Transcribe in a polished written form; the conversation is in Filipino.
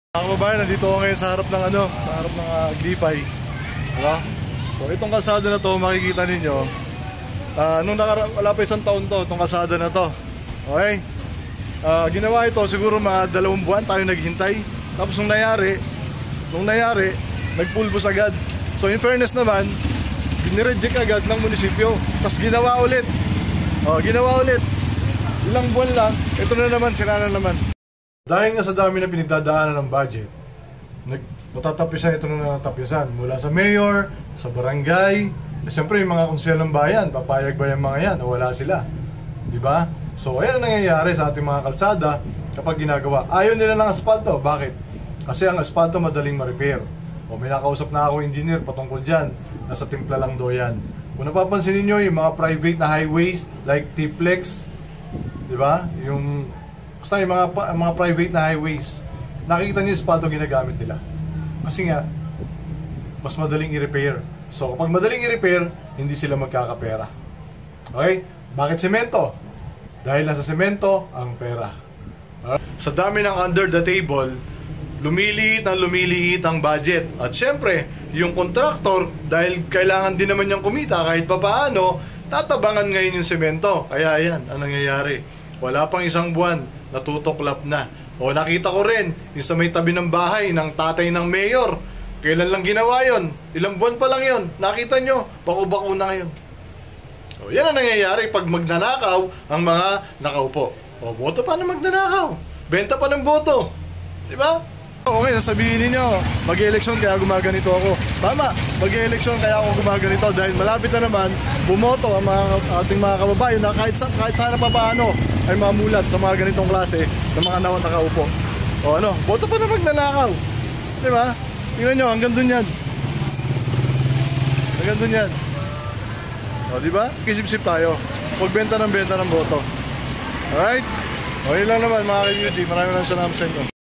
Mga kababayan, nandito ako ngayon sa harap ng sa harap ng Aglipay. Diba? So itong kalsada na to, makikita ninyo, wala pa isang taon to, itong kalsada na to. Okay? Ginawa ito, siguro mga 2 buwan tayo naghintay. Tapos nung nangyari, nagpulbos agad. So in fairness naman, nireject agad ng munisipyo. Tapos ginawa ulit. Ilang buwan lang, ito na naman, sira na naman. Dahil nga sa dami na pinagdadaanan ng budget, matatapisan ito na natapisan. Mula sa mayor, sa barangay, siyempre yung mga konsel ng bayan, papayag ba yung mga yan na wala sila? Diba? So ayan ang nangyayari sa ating mga kalsada kapag ginagawa. Ayaw nila ng asfalto. Bakit? Kasi ang asfalto madaling ma-repair. O may nakausap na ako engineer patungkol dyan, nasa timpla lang do yan. Kung napapansin niyo yung mga private na highways like T-Flex, diba? Yung mga private na highways, nakikita niyo yung asfalto ginagamit nila. Kasi nga, mas madaling i-repair. So kapag madaling i-repair, hindi sila magkakapera. Okay? Bakit semento? Dahil nasa semento ang pera. Sa dami ng under the table, lumiliit ang budget. At syempre, yung contractor, dahil kailangan din naman niyang kumita kahit papaano, tatabangan ngayon yung semento. Kaya yan, ang nangyayari. Wala pang isang buwan, natutuklap na. O nakita ko rin, yung sa may tabi ng bahay ng tatay ng mayor, kailan lang ginawa yon? Ilang buwan pa lang yon. Nakita nyo, bako-bako na ngayon. O yan ang nangyayari pag magnanakaw ang mga nakaupo. O boto pa na magnanakaw. Benta pa ng boto. Diba? Okay, sasabihin ninyo, mag-eleksyon kaya gumaganito ako. Tama, mag-eleksyon kaya ako gumaganito dahil malapit na naman bumoto ang ating mga kababayan na kahit sana pa paano ay mamulat sa mga ganitong klase ng mga nakaupo. O ano, boto pa na magnanakaw. Diba? Tingnan nyo, hanggang dun yan. Hanggang dun yan. O diba? Kisip-sip tayo. Magbenta ng boto. Alright? O yun lang naman mga ka-UG. Maraming salamat sa inyo.